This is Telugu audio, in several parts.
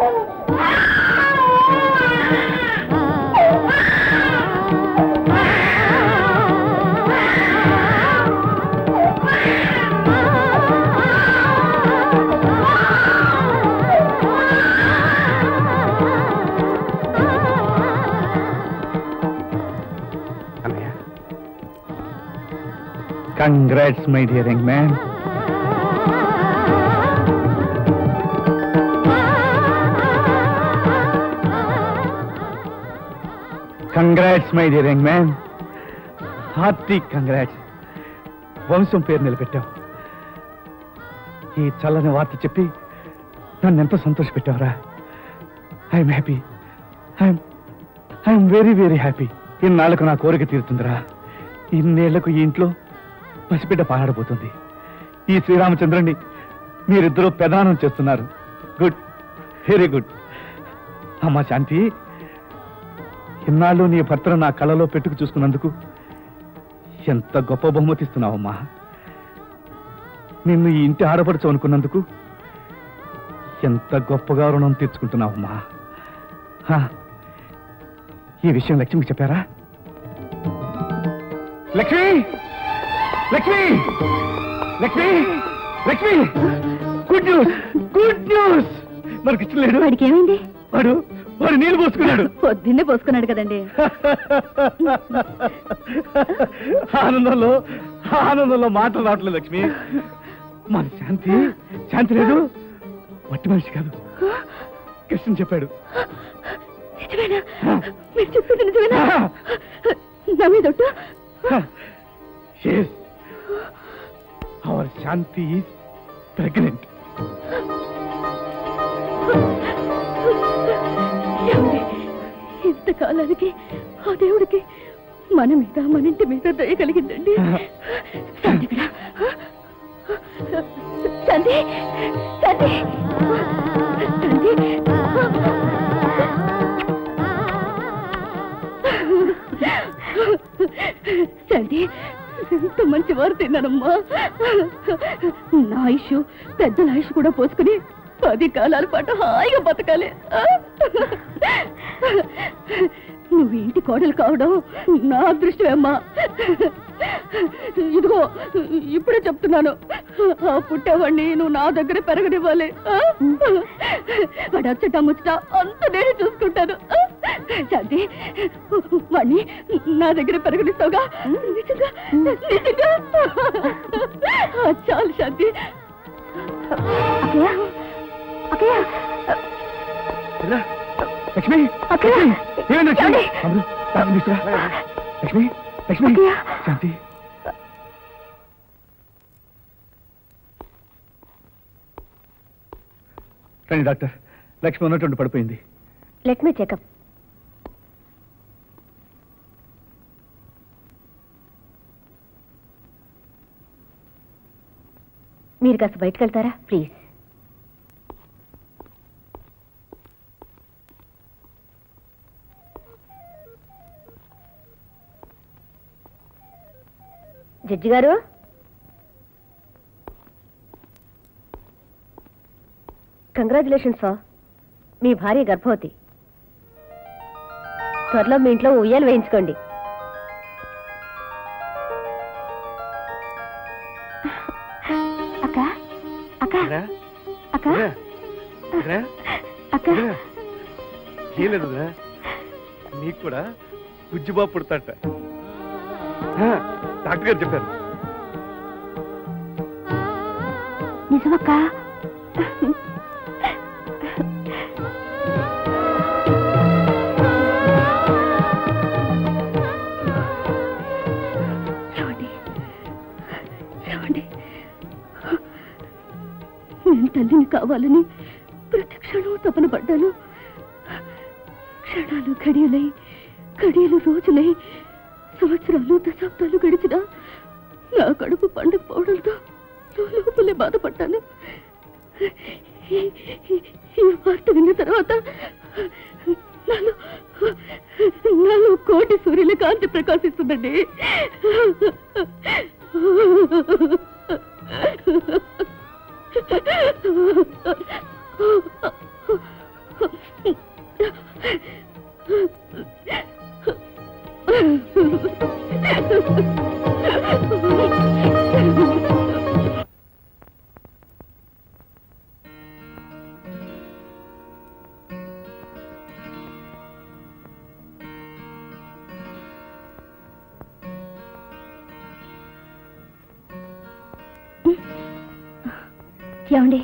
Congrats, my dear young man. Congrats, my dear young man. Hearty congrats. వంశం పేరు నిలబెట్టావు. ఈ చల్లని వార్త చెప్పి నన్ను ఎంతో సంతోషపెట్టావురా. I'm happy. I'm very very happy. ఇన్నాళ్లకు నా కోరిక తీరుతుందిరా. ఇన్నేళ్లకు ఈ ఇంట్లో పసిబిడ్డ పారాడబోతుంది. ఈ శ్రీరామచంద్రుణ్ణి మీరిద్దరూ ప్రదానం చేస్తున్నారు. Good, very good. అమ్మా శాంతి, ఇన్నాళ్ళు నీ భర్తను నా కళ్ళలో పెట్టుకు చూసుకున్నందుకు ఎంత గొప్ప బహుమతి ఇస్తున్నావమ్మా. నిన్ను ఈ ఇంటి ఆడపడుచు అనుకున్నందుకు ఎంత గొప్పగా రుణం తీర్చుకుంటున్నావమ్మా. ఈ విషయం లక్ష్మికి చెప్పారా? Lakshmi, Lakshmi, Lakshmi, Lakshmi, good news, good news. మనకి ఇష్టం లేడు. వాడికి ఏమైంది? వాడు నీళ్ళు పోసుకున్నాడు. పొద్దున్నే పోసుకున్నాడు కదండి. ఆనందంలో మాటలు రావట్లేదు లక్ష్మి. మన శాంతి లేదు. మట్టి మనిషి కాదు. కృష్ణ చెప్పాడు. నిజమేనా? మీరు చెప్తుంది నిజమేనా? నా మీద ఒట్టు? Yes. Our Shanti is pregnant. ఇంతకాలానికి ఆ దేవుడికి మన మీద, మన ఇంటి మీద దయ కలిగిందండి. శాంతి, శాంతి, శాంతి, శాంతి, ఎంత మంచి వారు తిన్నానమ్మా. నా ఆయుష్, పెద్దల ఆయుష్ కూడా పోసుకుని 10 కాలాల పాటు హాయిగా బతకాలి. నువ్వు ఇంటి కోడలు కావడం నా అదృష్టమే అమ్మా. ఇదిగో ఇప్పుడే చెప్తున్నాను, ఆ పుట్టేవాడిని నువ్వు నా దగ్గర పెరగనివ్వాలి. వాడు అచ్చట ముచ్చట అంత నేనే చూసుకుంటాను. శాంతి, వాడిని నా దగ్గర పెరగనిస్తావుగా? నిజంగా నిజంగా చాలు శాంతి. లక్ష్మి, లక్ష్మి, లక్ష్మి, శాంతి. రండి డాక్టర్. లక్ష్మి ఉన్నటువంటి పడిపోయింది. Let me checkup. మీరు కాస్త బయటకు వెళ్తారా ప్లీజ్? జడ్జి గారు, కంగ్రాచులేషన్స్ సార్. మీ భార్య గర్భవతి. త్వరలో మీ ఇంట్లో ఉయ్యాలు వేయించుకోండి. అక్క, అక్క, అక్క, అక్క, ఏం లేదు, నీకు కూడా బుజ్జిబాబు పుడతాట. డాక్టర్ గారు చెప్పారు. నిజమక్క? నేను తల్లిని కావాలని ప్రతి క్షణం తపన పడ్డాను. క్షణాలు ఘడియలై, ఘడియలు రోజులై, సంవత్సరాలు దశాబ్దాలు గడిచినా నా కడుపు పండకపోవడంతో లోపలే బాధపడ్డాను. ఈ వార్త విన్న తర్వాత నాలో కోటి సూర్యుల కాంతి ప్రకాశిస్తుందండి. ఏమండి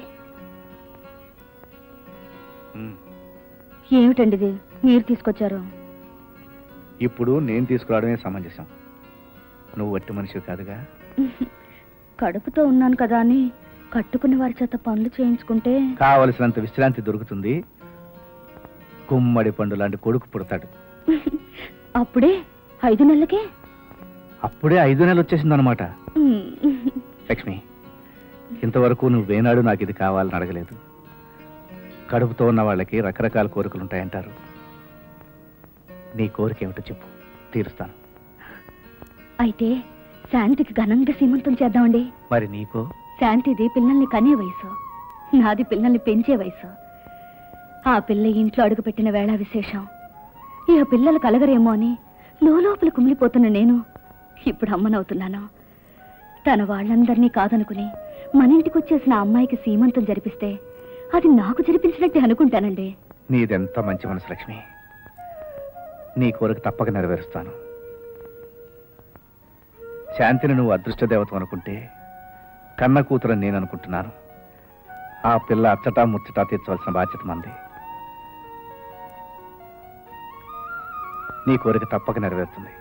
ఏమిటండి ఇది మీరు తీసుకొచ్చారు? ఇప్పుడు నేను తీసుకురావడమే సమంజసం. నువ్వు వట్టి మనిషి కాదుగా. కడుపుతో ఉన్నాను కదా అని కట్టుకున్న వారి చేత పనులు చేయించుకుంటే కావలసినంత విశ్రాంతి దొరుకుతుంది. గుమ్మడి పండు లాంటి కొడుకు పుడతాడు. అప్పుడే 5 నెలలకే? అప్పుడే 5 నెలలు వచ్చేసిందనమాట. లక్ష్మి, ఇంతవరకు నువ్వేనాడు నాకు ఇది కావాలని అడగలేదు. కడుపుతో ఉన్న వాళ్ళకి రకరకాల కోరికలు ఉంటాయంటారు. నీ కోరిక ఏమిటో చెప్పు, తీరుస్తాను. అయితే శాంతికి ఘనంగా సీమంతం చేద్దామండి. మరి నీకో? శాంతిది పిల్లల్ని కనే వయసు, నాది పిల్లల్ని పెంచే వయసు. ఆ పిల్ల ఇంట్లో అడుగుపెట్టిన వేళ విశేషం. ఇక పిల్లలు కలగరేమో అని లోపల కుమిలిపోతున్న నేను ఇప్పుడు అమ్మనవుతున్నాను. తన వాళ్ళందరినీ కాదనుకుని మన ఇంటికి వచ్చేసిన అమ్మాయికి సీమంతం జరిపిస్తే అది నాకు జరిపించినట్టే అనుకుంటానండి. నీదెంత మంచి మనసు లక్ష్మి. నీ కోరిక తప్పక నెరవేరుస్తాను. శాంతిని నువ్వు అదృష్ట దేవతం అనుకుంటే కన్న కూతురని నేను అనుకుంటున్నాను. ఆ పిల్ల అచ్చటా ముచ్చటా తీర్చవలసిన బాధ్యత మంది. నీ కోరిక తప్పక నెరవేరుతుంది.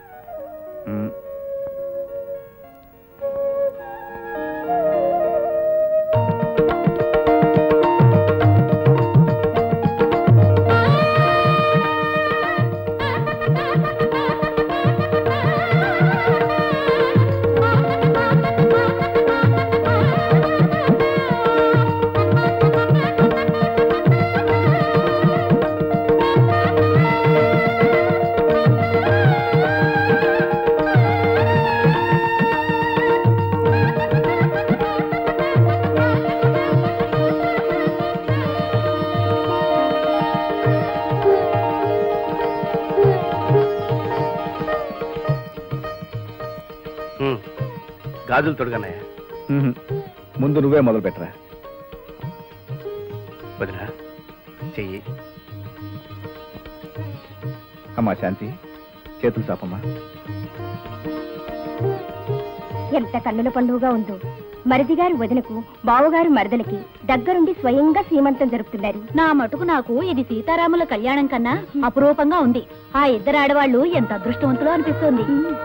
గాజులు తొడగన్నాయ. ముందు నువ్వే మొదలు పెట్టరా. వదినా చెయ్యి. అమ్మా శాంతి, చేతులు చాపమ్మా. ఎంత కన్నుల పండుగగా ఉందో. మరిదిగారు వదినకు, బావగారు మరదలకి దగ్గరుండి స్వయంగా సీమంతం జరుపుతున్నారు. నా మటుకు నాకు ఇది సీతారాముల కళ్యాణం కన్నా అపురూపంగా ఉంది. ఆ ఇద్దరు ఆడవాళ్లు ఎంత అదృష్టవంతులో అనిపిస్తోంది.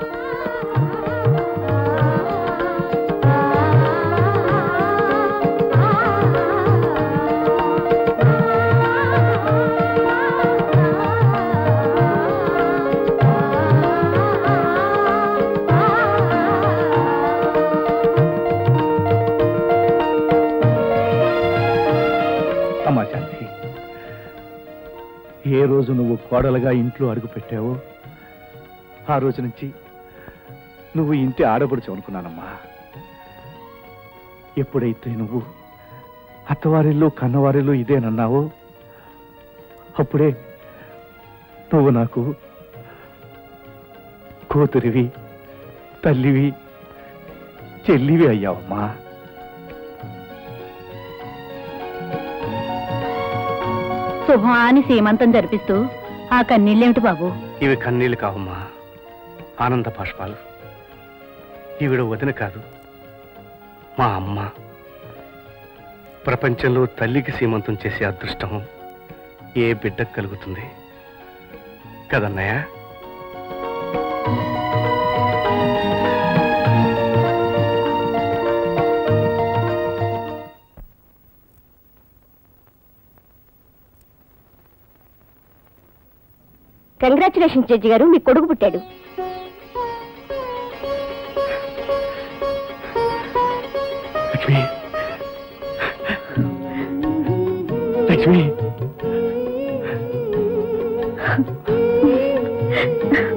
అమ్మా శాంతి, ఏ రోజు నువ్వు కోడలుగా ఇంట్లో అడుగు పెట్టావో ఆ రోజు నుంచి నువ్వు ఇంటి ఆడపడుచు అనుకున్నానమ్మా. ఎప్పుడైతే నువ్వు అత్తవారిల్లు కన్నవారిల్లు ఇదేనన్నావో అప్పుడే నువ్వు నాకు కూతురివి, తల్లివి, చెల్లివి అయ్యావమ్మా. శుభాన్ని సీమంతం జరిపిస్తూ ఆ కన్నీళ్ళేమిటి బాబు? ఇవి కన్నీళ్ళు కావమ్మా, ఆనంద బాష్పాలు. ఈవిడ వదిన కాదు, మా అమ్మ. ప్రపంచంలో తల్లికి సీమంతం చేసే అదృష్టం ఏ బిడ్డకు కలుగుతుంది కదన్నయ్య? కంగ్రాచులేషన్స్ జడ్జి గారు, మీ కొడుకు పుట్టాడు. లక్ష్మి, లక్ష్మి.